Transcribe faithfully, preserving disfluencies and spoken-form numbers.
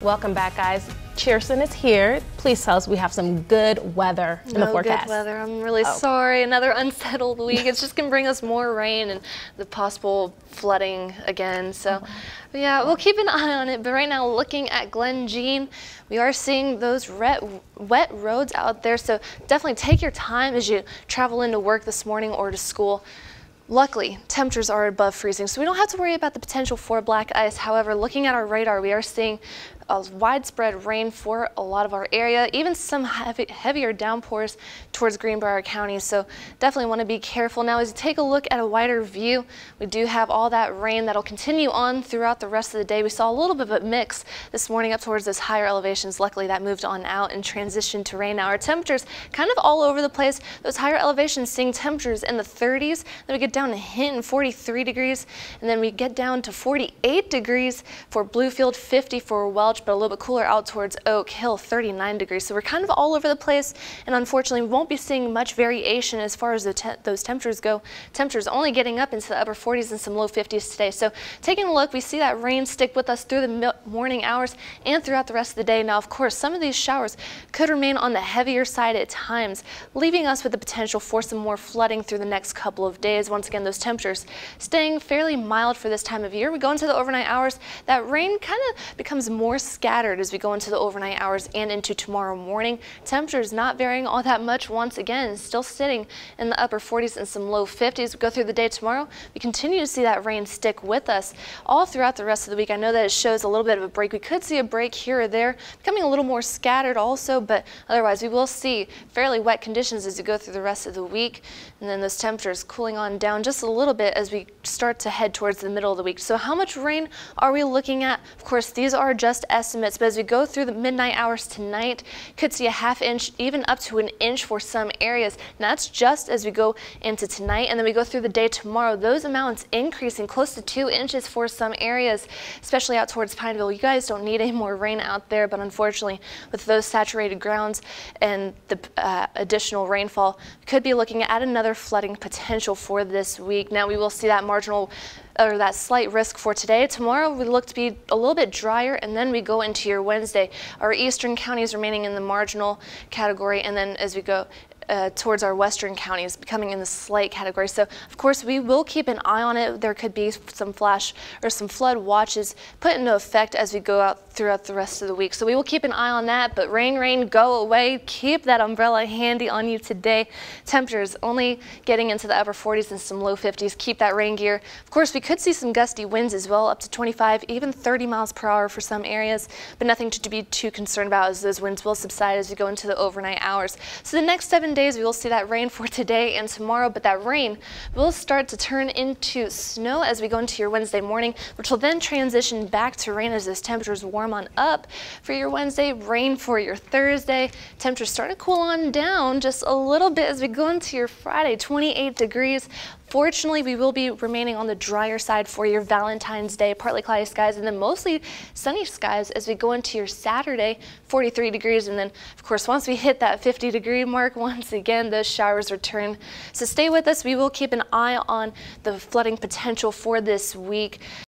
Welcome back, guys. Cheerson is here. Please tell us we have some good weather in no the forecast. Good weather. I'm really oh. sorry. Another unsettled week. It's just going to bring us more rain and the possible flooding again. So, oh. but yeah, we'll keep an eye on it. But right now, looking at Glen Jean, we are seeing those wet, wet roads out there. So definitely take your time as you travel into work this morning or to school. Luckily, temperatures are above freezing, so we don't have to worry about the potential for black ice. However, looking at our radar, we are seeing a widespread rain for a lot of our area, even some heavy, heavier downpours towards Greenbrier County. So definitely want to be careful. Now, as you take a look at a wider view, we do have all that rain that'll continue on throughout the rest of the day. We saw a little bit of a mix this morning up towards those higher elevations. Luckily, that moved on out and transitioned to rain. Now, our temperatures kind of all over the place. Those higher elevations seeing temperatures in the thirties. Then we get down to Hinton, forty-three degrees, and then we get down to forty-eight degrees for Bluefield, fifty for Welch, but a little bit cooler out towards Oak Hill, thirty-nine degrees. So we're kind of all over the place, and unfortunately we won't be seeing much variation as far as the te those temperatures go. Temperatures only getting up into the upper forties and some low fifties today. So taking a look, we see that rain stick with us through the morning hours and throughout the rest of the day. Now, of course, some of these showers could remain on the heavier side at times, leaving us with the potential for some more flooding through the next couple of days. Once again, those temperatures staying fairly mild for this time of year. We go into the overnight hours, that rain kind of becomes more scattered as we go into the overnight hours and into tomorrow morning. Temperatures not varying all that much once again, still sitting in the upper forties and some low fifties. We go through the day tomorrow, we continue to see that rain stick with us all throughout the rest of the week. I know that it shows a little bit of a break. We could see a break here or there, becoming a little more scattered also, but otherwise we will see fairly wet conditions as we go through the rest of the week. And then those temperatures cooling on down just a little bit as we start to head towards the middle of the week. So how much rain are we looking at? Of course, these are just estimates, but as we go through the midnight hours tonight, could see a half inch, even up to an inch for some areas. And that's just as we go into tonight, and then we go through the day tomorrow. Those amounts increasing close to two inches for some areas, especially out towards Pineville. You guys don't need any more rain out there, but unfortunately, with those saturated grounds and the uh, additional rainfall, we could be looking at another flooding potential for this week. Now, we will see that marginal or that slight risk for today. Tomorrow we look to be a little bit drier, and then we go into your Wednesday. Our eastern counties remaining in the marginal category, and then as we go Uh, towards our western counties becoming in the slight category. So of course we will keep an eye on it. There could be some flash or some flood watches put into effect as we go out throughout the rest of the week. So we will keep an eye on that, but rain, rain, go away. Keep that umbrella handy on you today. Temperatures only getting into the upper forties and some low fifties. Keep that rain gear. Of course, we could see some gusty winds as well, up to twenty-five, even thirty miles per hour for some areas, but nothing to be too concerned about as those winds will subside as we go into the overnight hours. So the next seven days we will see that rain for today and tomorrow, but that rain will start to turn into snow as we go into your Wednesday morning, which will then transition back to rain as those temperatures warm on up for your Wednesday, rain for your Thursday. Temperatures starting to cool on down just a little bit as we go into your Friday, twenty-eight degrees. Fortunately, we will be remaining on the drier side for your Valentine's Day, partly cloudy skies, and then mostly sunny skies as we go into your Saturday, forty-three degrees. And then, of course, once we hit that fifty degree mark, once again, those showers return. So stay with us. We will keep an eye on the flooding potential for this week.